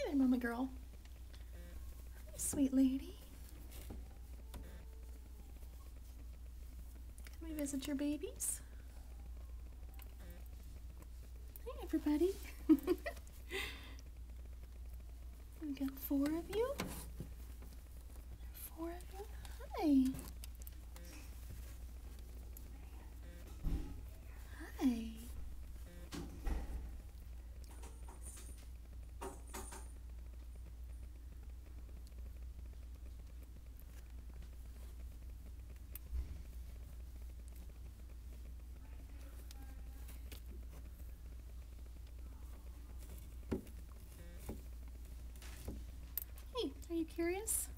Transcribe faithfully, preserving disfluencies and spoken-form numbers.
Good, Mama girl. Sweet lady. Can we visit your babies? Hey, everybody. We got four of you. Four of you. Hi. Hi. Hey, are you curious?